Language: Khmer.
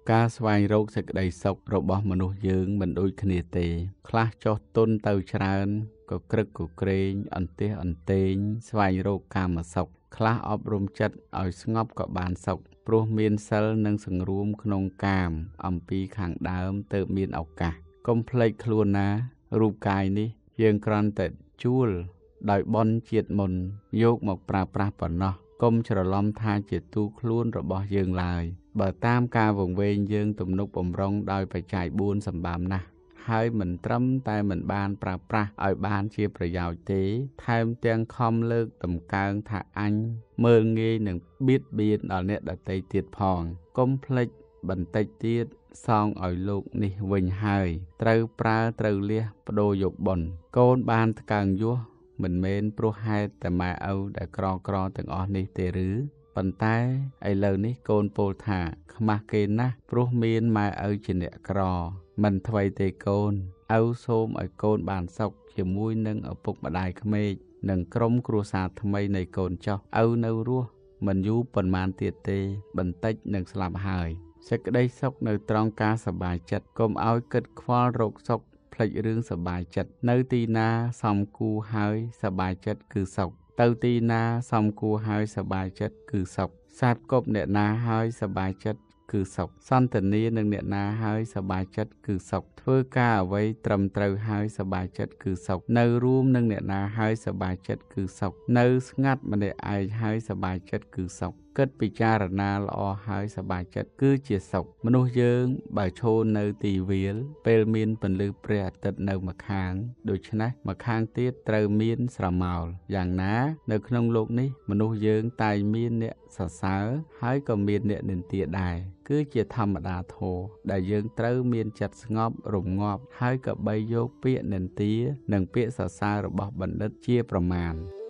ការស្វែងរកសេចក្តីសុខរបស់មនុស្សយើងមិនដូចគ្នាទេខ្លះចុះទុនទៅច្រើនក៏ក្រឹកក៏ក្រែងអន្ទះអន្ទែងស្វែងរកកាមសុខខ្លះអប់រំចិត្តឲ្យស្ងប់ក៏បានសុខព្រោះមានសិលនិងសង្រួមក្នុងកាមអំពីខាងដើមទើបមានឱកាសកុំភ្លេចខ្លួនណារូបកាយនេះយើងគ្រាន់តែជួលដោយបន់ជាតិមុនយកមកប្រើប្រាស់ប៉ុណ្ណោះកុំច្រឡំថាជាទូខ្លួនរបស់យើងឡើយបើតាមការវង្វេងយើងទំនុកបំរុងដោយបច្ច័យ4សម្បើមណាស់ហើយមិនត្រឹមតែមិនបានប្រើប្រាស់ឲ្យបានជាប្រយោជន៍ទេថែមទាំងខំលើកតម្កើងថាអញមើលងាយនឹងបៀតបៀនដល់អ្នកដទៃទៀតផងកុំភ្លេចបន្តិចទៀតសងឲ្យលោកនេះវិញហើយត្រូវប្រើត្រូវលះបដូរយកបុណ្យកូនបានថ្កើងយោះមិនមែនព្រោះហេតុតែម៉ែឪដែលក្រទាំងអស់នេះទេឬប៉ុន្តែឥឡូវនេះកូនពោលថាខ្មាស់គេណាស់ព្រោះមានម៉ែឪជាអ្នកក្រមិនថ្មីទេកូនឪសូមឲ្យកូនបានសុខជាមួយនឹងឪពុកម្ដាយក្មេកនិងក្រុមគ្រួសារថ្មីនៃកូនចុះឪនៅរស់មិនយូរប៉ុន្មានទៀតទេបន្តិចនឹងស្លាប់ហើយសេចក្តីសុខនៅត្រង់ការសប្បាយចិត្តកុំឲ្យគិតខ្វល់រោគសុខភ្លេចរឿងសប្បាយចិត្តនៅទីណាសំគួរហើយសប្បាយចិត្តគឺសុខទៅទីណាសំគួរហើយសប្បាយចិត្តគឺសុខសាបគប់អ្នកណាហើយសប្បាយចិត្តគឺសុខសន្តានានឹងអ្នកណាហើយសប្បាយចិត្តគឺសុខធ្វើការអ្វីត្រឹមត្រូវហើយសប្បាយចិត្តគឺសុខនៅរួមនឹងអ្នកណាហើយសប្បាយចិត្តគឺសុខនៅស្ងាត់ម្នាក់ឯងហើយសប្បាយចិត្តគឺសុខគិតពិចារណាល្អហើយសប្បាយចិត្តគឺជាសុខមនុស្សយើងបើឈរនៅទីវាលពេលមានពន្លឺព្រះអាទិត្យនៅម្ខាងដូច្នេះម្ខាងទៀតត្រូវមានស្រមោលយ៉ាងណានៅក្នុងโลกនេះមនុស្សយើងតែងមានអ្នកសរសើរហើយក៏មានអ្នកនិន្ទាដែរគឺជាធម្មតាធម៌ដែលយើងត្រូវមានចិត្តស្ងប់រងាប់ហើយក៏បីយកពាក្យនិន្ទានិងពាក្យសរសើររបស់បណ្ឌិតជាប្រមាណ